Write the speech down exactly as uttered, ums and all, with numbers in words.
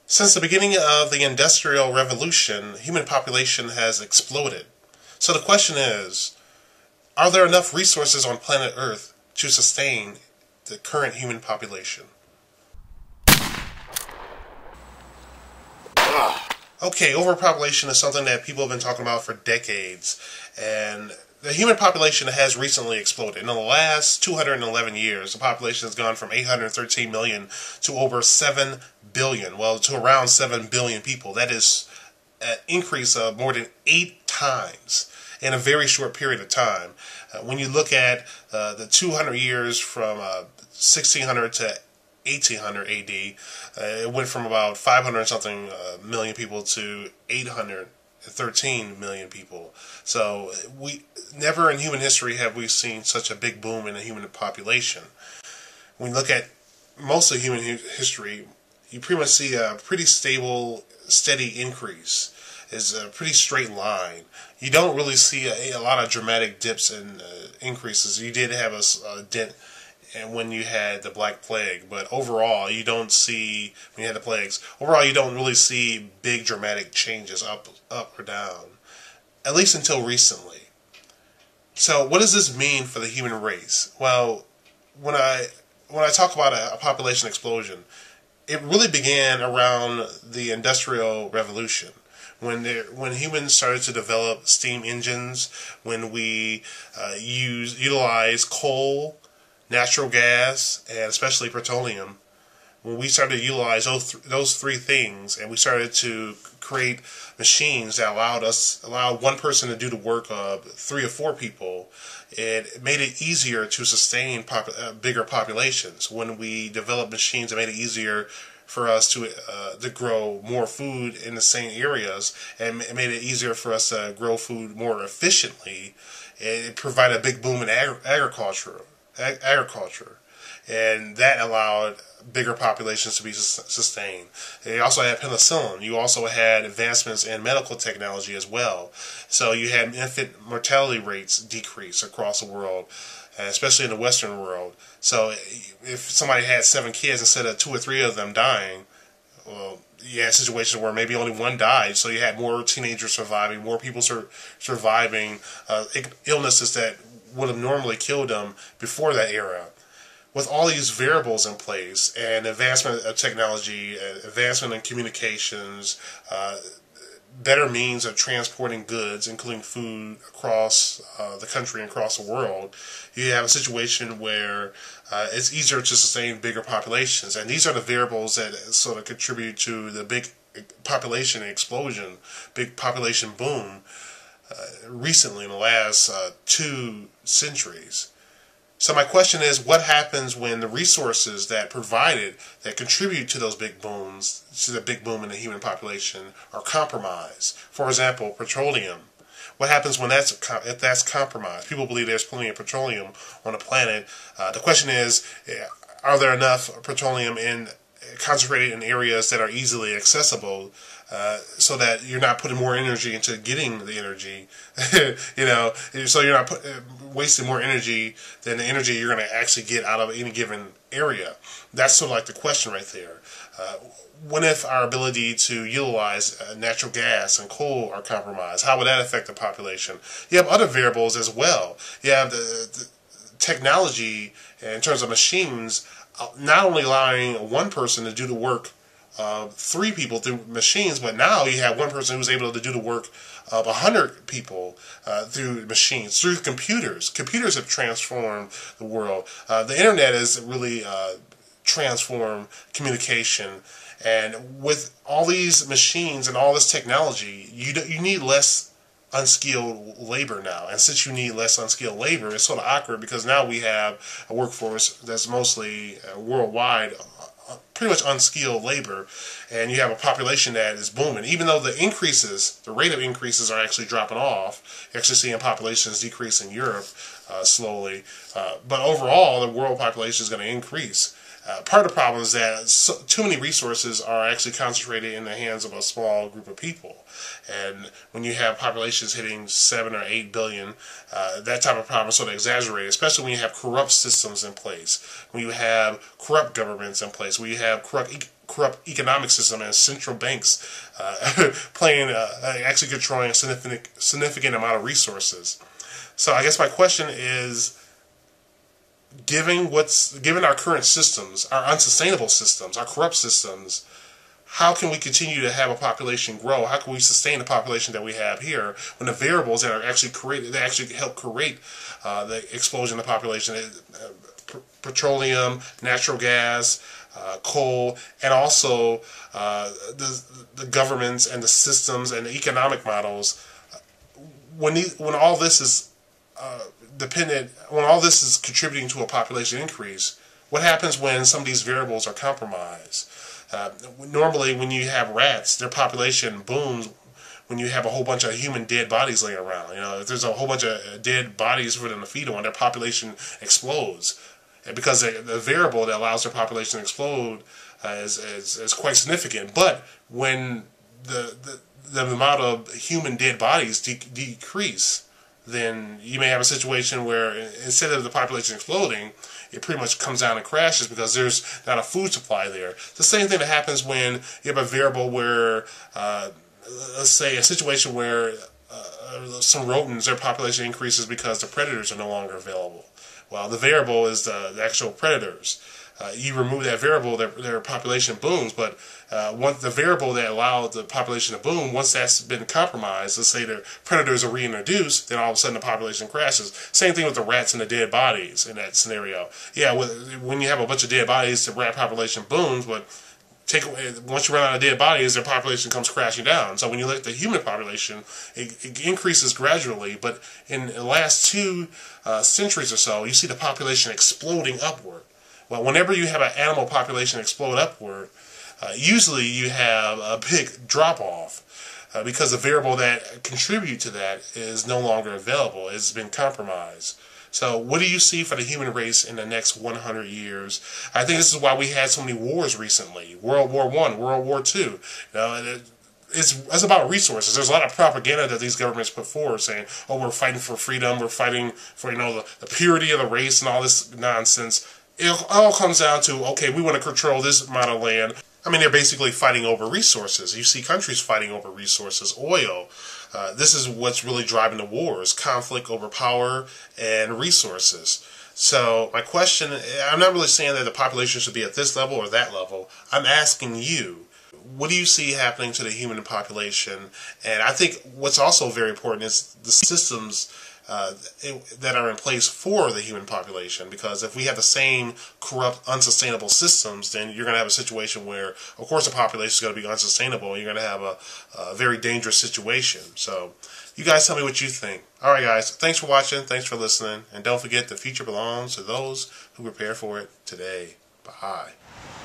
Since the beginning of the Industrial Revolution, human population has exploded. So the question is, are there enough resources on planet Earth to sustain the current human population? Okay, overpopulation is something that people have been talking about for decades, and the human population has recently exploded. In the last two hundred eleven years, the population has gone from eight hundred thirteen million to over seven billion, well, to around seven billion people. That is an increase of more than eight times in a very short period of time. Uh, when you look at uh, the two hundred years from uh, sixteen hundred to eighteen hundred A D, uh, it went from about five hundred something uh, million people to eight hundred thirteen million people. So we never in human history have we seen such a big boom in the human population. When you look at most of human history, you pretty much see a pretty stable, steady increase. It's a pretty straight line. You don't really see a, a lot of dramatic dips and uh, increases. You did have a, a dent and when you had the Black Plague, but overall you don't see, when you had the plagues, overall you don't really see big dramatic changes up up or down, at least until recently. So what does this mean for the human race? Well, when I when I talk about a, a population explosion, it really began around the Industrial Revolution. When there, when humans started to develop steam engines, when we uh, use utilize coal, natural gas, and especially petroleum, when we started to utilize those, th those three things, and we started to create machines that allowed us, allowed one person to do the work of three or four people, it made it easier to sustain pop uh, bigger populations. When we developed machines, it made it easier for us to uh, to grow more food in the same areas, and it made it easier for us to grow food more efficiently. It provided a big boom in ag agriculture. agriculture, and that allowed bigger populations to be sustained. They also had penicillin. You also had advancements in medical technology as well. So you had infant mortality rates decrease across the world, especially in the Western world. So if somebody had seven kids instead of two or three of them dying, well, you had situations where maybe only one died, so you had more teenagers surviving, more people sur surviving uh, illnesses that would have normally killed them before that era. With all these variables in place and advancement of technology, advancement in communications, uh, better means of transporting goods, including food, across uh, the country and across the world, you have a situation where uh, it's easier to sustain bigger populations. And these are the variables that sort of contribute to the big population explosion, big population boom uh, recently in the last uh, two centuries. So my question is, what happens when the resources that provided, that contribute to those big booms, to the big boom in the human population, are compromised? For example, petroleum. What happens when that's if that's compromised? People believe there's plenty of petroleum on the planet. Uh, the question is, are there enough petroleum in concentrated in areas that are easily accessible, uh, so that you're not putting more energy into getting the energy, you know, so you're not put, uh, wasting more energy than the energy you're going to actually get out of any given area. That's sort of like the question right there. Uh, what if our ability to utilize uh, natural gas and coal are compromised? How would that affect the population? You have other variables as well. You have the, the technology in terms of machines, not only allowing one person to do the work of three people through machines, but now you have one person who's able to do the work of a hundred people uh, through machines, through computers. Computers have transformed the world. Uh, the internet has really uh, transformed communication, and with all these machines and all this technology, you do, you need less unskilled labor now. And since you need less unskilled labor, it's sort of awkward because now we have a workforce that's mostly uh, worldwide, uh, pretty much unskilled labor, and you have a population that is booming. Even though the increases, the rate of increases are actually dropping off, you're actually seeing populations decrease in Europe uh, slowly, uh, but overall the world population is going to increase. Uh, part of the problem is that so, too many resources are actually concentrated in the hands of a small group of people. And when you have populations hitting seven or eight billion, uh, that type of problem is sort of exaggerated, especially when you have corrupt systems in place, when you have corrupt governments in place, when you have corrupt e corrupt economic system and central banks uh, playing, uh, actually controlling a significant, significant amount of resources. So I guess my question is, given what's given our current systems, our unsustainable systems, our corrupt systems, how can we continue to have a population grow? How can we sustain the population that we have here when the variables that are actually created, that actually help create uh, the explosion of the population, uh, petroleum, natural gas, uh, coal, and also uh, the, the governments and the systems and the economic models. When these, when all this is uh, dependent, when all this is contributing to a population increase, what happens when some of these variables are compromised? Uh, normally, when you have rats, their population booms when you have a whole bunch of human dead bodies laying around. You know, if there's a whole bunch of dead bodies for them to feed on, their population explodes. And because the, the variable that allows their population to explode uh, is, is is quite significant. But when the the, the amount of human dead bodies de decrease, then you may have a situation where instead of the population exploding, it pretty much comes down and crashes because there's not a food supply there. It's the same thing that happens when you have a variable where, uh, let's say, a situation where uh, some rodents, their population increases because the predators are no longer available. Well, the variable is the, the actual predators. Uh, you remove that variable, their, their population booms, but uh, once the variable that allowed the population to boom, once that's been compromised, let's say the predators are reintroduced, then all of a sudden the population crashes. Same thing with the rats and the dead bodies in that scenario. Yeah, with, when you have a bunch of dead bodies, the rat population booms, but take away, once you run out of dead bodies, their population comes crashing down. So when you look at the human population, it, it increases gradually, but in the last two uh, centuries or so, you see the population exploding upward. Well, whenever you have an animal population explode upward, uh, usually you have a big drop-off uh, because the variable that contribute to that is no longer available. It's been compromised. So what do you see for the human race in the next one hundred years? I think this is why we had so many wars recently. World War One, World War Two. You know, it, It's, it's about resources. There's a lot of propaganda that these governments put forward saying, oh, we're fighting for freedom, we're fighting for, you know, the, the purity of the race and all this nonsense. It all comes down to, okay, we want to control this amount of land. I mean, they're basically fighting over resources. You see countries fighting over resources, oil. Uh, this is what's really driving the wars, conflict over power and resources. So my question, I'm not really saying that the population should be at this level or that level. I'm asking you, what do you see happening to the human population? And I think what's also very important is the systems uh, that are in place for the human population. Because if we have the same corrupt, unsustainable systems, then you're going to have a situation where, of course, the population is going to be unsustainable, and you're going to have a, a very dangerous situation. So you guys tell me what you think. All right, guys. Thanks for watching. Thanks for listening. And don't forget, the future belongs to those who prepare for it today. Bye.